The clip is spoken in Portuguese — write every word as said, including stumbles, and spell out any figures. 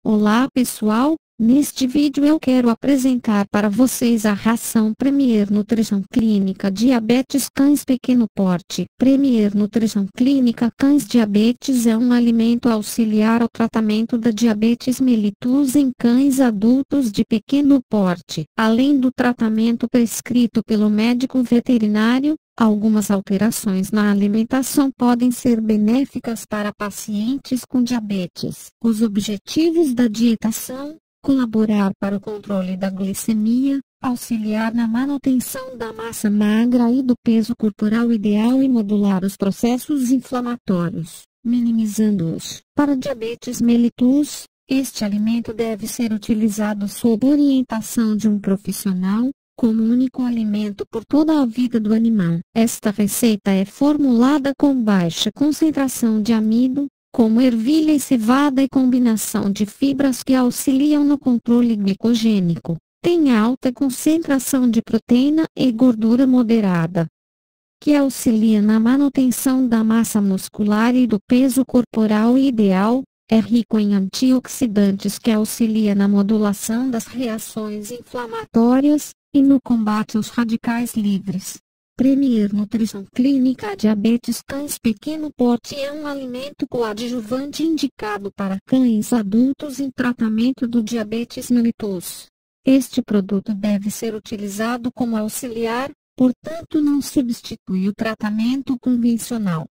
Olá pessoal, neste vídeo eu quero apresentar para vocês a ração Premier Nutrição Clínica Diabetes Cães Pequeno Porte. Premier Nutrição Clínica Cães Diabetes é um alimento auxiliar ao tratamento da diabetes mellitus em cães adultos de pequeno porte. Além do tratamento prescrito pelo médico veterinário, algumas alterações na alimentação podem ser benéficas para pacientes com diabetes. Os objetivos da dieta são colaborar para o controle da glicemia, auxiliar na manutenção da massa magra e do peso corporal ideal e modular os processos inflamatórios, minimizando-os. Para diabetes mellitus, este alimento deve ser utilizado sob orientação de um profissional, como único alimento por toda a vida do animal. Esta receita é formulada com baixa concentração de amido, como ervilha e cevada e combinação de fibras que auxiliam no controle glicogênico. Tem alta concentração de proteína e gordura moderada, que auxilia na manutenção da massa muscular e do peso corporal ideal. É rico em antioxidantes que auxilia na modulação das reações inflamatórias e no combate aos radicais livres. Premier Nutrição Clínica Diabetes Cães Pequeno Porte é um alimento coadjuvante indicado para cães adultos em tratamento do diabetes mellitus. Este produto deve ser utilizado como auxiliar, portanto não substitui o tratamento convencional.